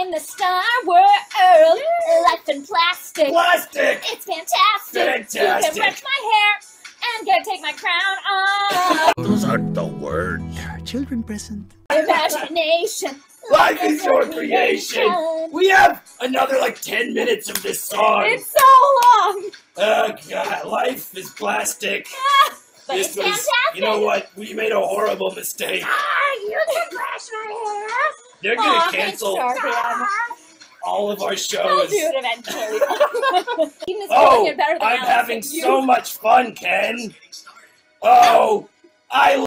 in the Star World. Life in plastic. Plastic! It's fantastic. You can brush my hair and take my crown off. Those aren't the words. There are children present. Imagination. Life is your creation. We have another like 10 minutes of this song. It's so long. Oh God, life is plastic. But This it's was, fantastic. you know what? We made a horrible mistake. You can brush my hair. They're gonna Aw, cancel thanks, Sharpie. all of our I'll shows. do it eventually. Even this Oh, better than I'm Alice having and you. so much fun, Ken. Oh, I